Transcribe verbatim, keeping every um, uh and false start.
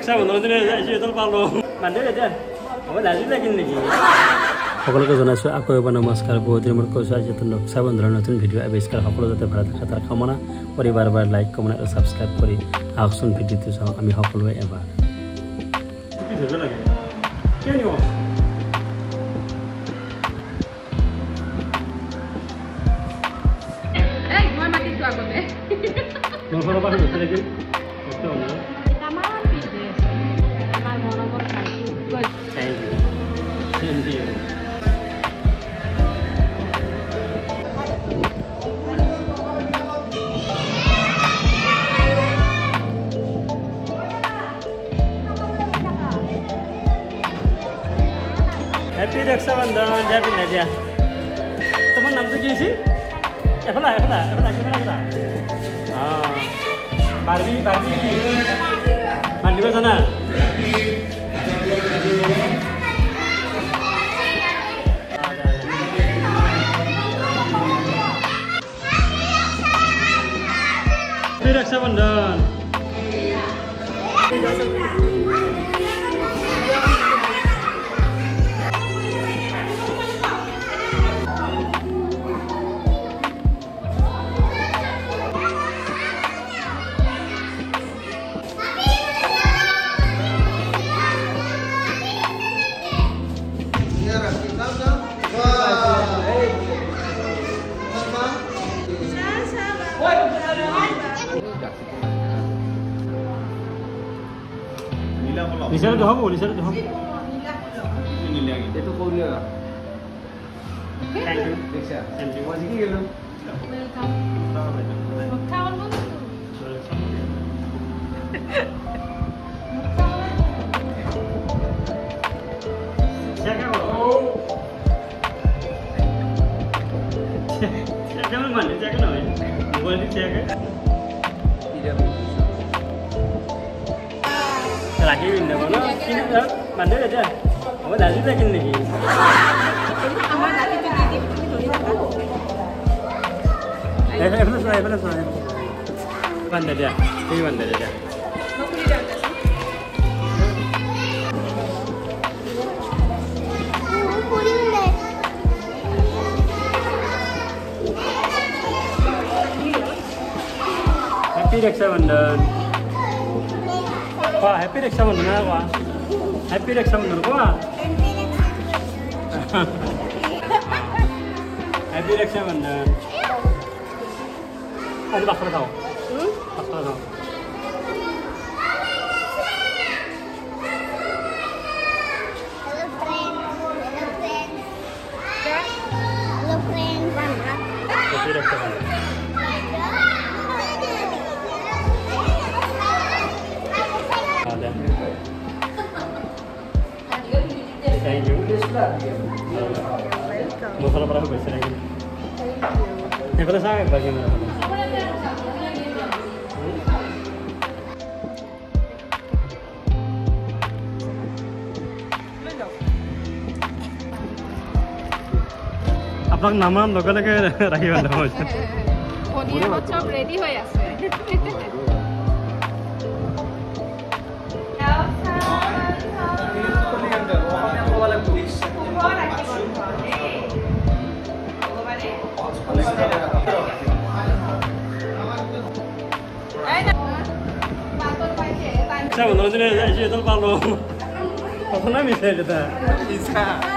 ৰক্ষা বন্ধনৰ দিনা আহিছোঁ এডাল পালোঁ মানুহ এতিয়া হ'ব লাজি লাগিল নেকি সকলোকে জনাইছোঁ আকৌ এবাৰ নমস্কাৰ বহুত দিনৰ মূৰত কৈছোঁ আজি নতুন ৰক্ষা বন্ধনৰ নতুন ভিডিঅ' আৱিষ্কাৰ সকলো যাতে ভালে থাকে তাৰ কামনা কৰি বাৰ বাৰ লাইক কমেণ্ট আৰু ছাবস্ক্ৰাইব কৰি আহকচোন ভিডিঅ'টো চাওঁ আমি সকলোৱে এবাৰ Happy Rakshabandhan, Happy Nadia. Teman nama tu kisi? Evala, Evala, Evala, Evala. Ah, Barbie, Barbie. Mandi ke sana? Happy Rakshabandhan. Lisa dah habo, Lisa dah habo. Ini lagi. Itu kau dia. Thank you. Lisa. Thank you. Masih kiri lu. Welcome. Kawan lu. Siapa kau? Siapa mana? Siapa nama? Boleh siapa? Tidak. Lagi ini mana? Kini dah mana aja? Apa lagi lagi ni? Aman lagi tu di di di Eh, eh, betul saya, betul saya. Mana dia? Ini mana dia? Happy Rakshabandhan. Wah, Happy Rakshabandhan apa? Happy Rakshabandhan apa? Happy Rakshabandhan. Ada pasal tahu? Hmm? Pasal tahu. Hello friend. Hello friend. Hello friend. Happy Rakshabandhan. Thank you. Mau kalau berapa besar lagi? Ini kalau saya bagaimana? Apa nama lokalnya ke Rahi Bandha macam? Podium macam ready hoya se. Saya benar-benar jadi itu palu. Apa nama saya itu? Lisa.